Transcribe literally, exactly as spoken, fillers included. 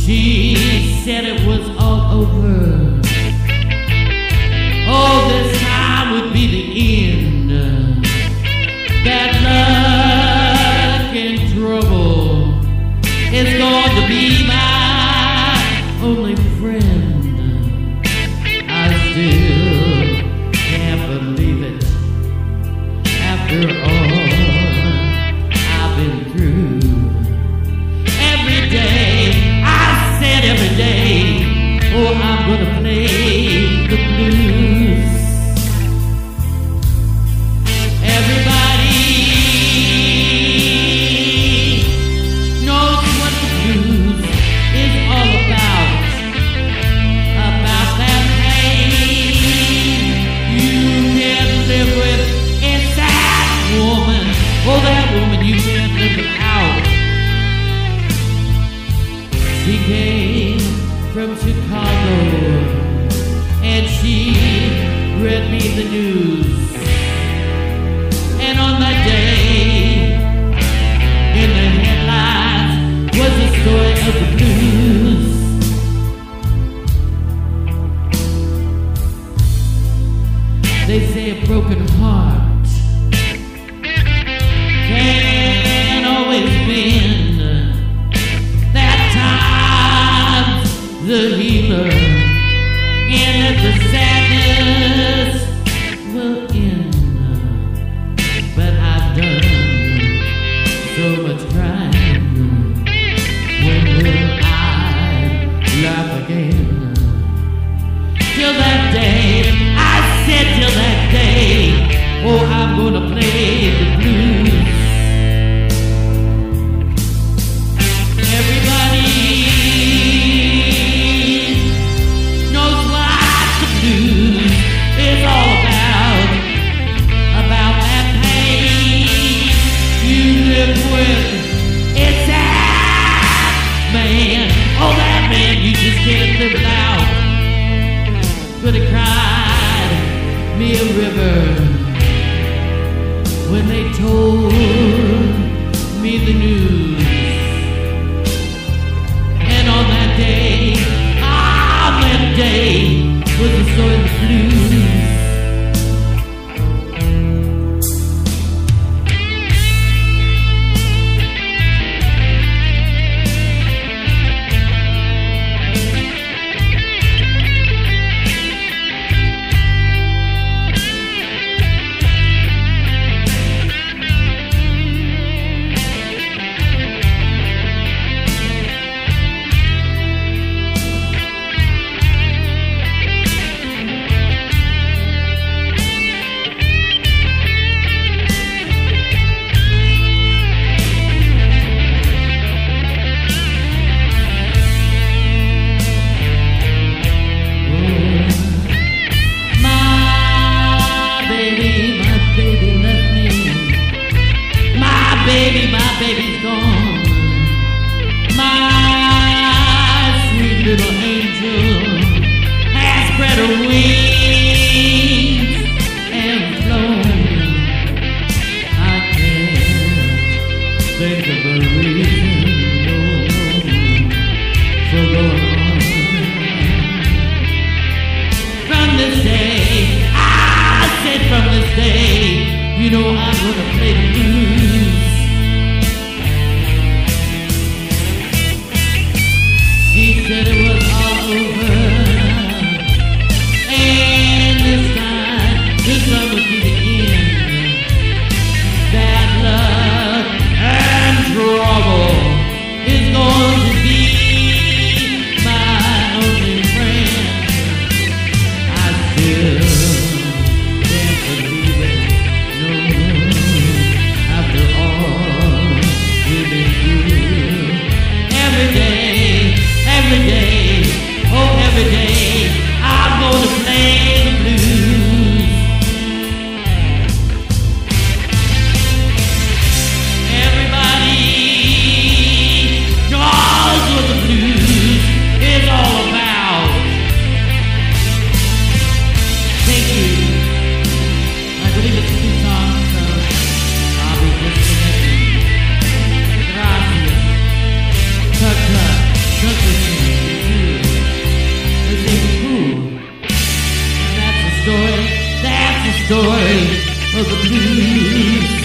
She said it was all over. Oh, this time would be the end. Bad luck and trouble is going to be my only friend. I still can't believe it. After all I've been through, every day, I said every day, oh, I'm gonna play the blues. Everybody knows what the blues is all about. About that pain you can't live with. It's that woman, oh, that woman you can't live without. She came from Chicago and she read me the news. And on that day, in the headlines, was the story of the blues. They say a broken heart can always mend. That time's the healer, and that the sadness will end. story of the blues.